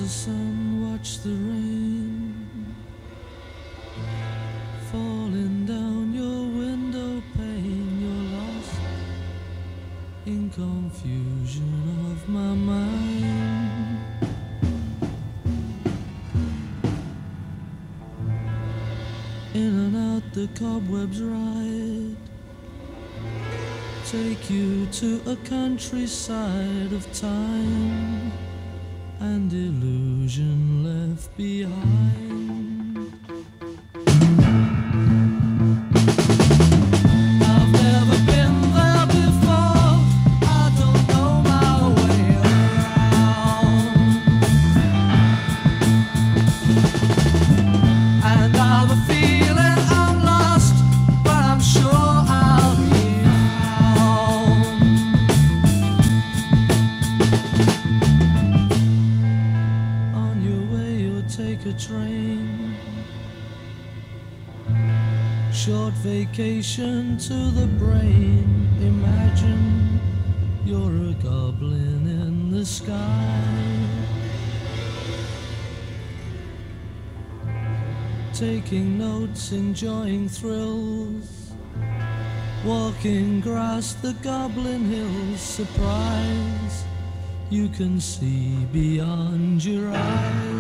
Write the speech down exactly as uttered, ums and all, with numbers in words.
sun, watch the rain falling down your window pane. You're lost in confusion of my mind. In and out the cobwebs ride, take you to a countryside of time and illusion left behind. I've never been there before, I don't know my way around, and I've a feeling I'm lost, but I'm sure I'll be found. On your way you'll take a train, short vacation to the brain. Imagine you're a goblin in the sky, taking notes, enjoying thrills, walking across the goblin hills. Surprise, you can see beyond your eyes.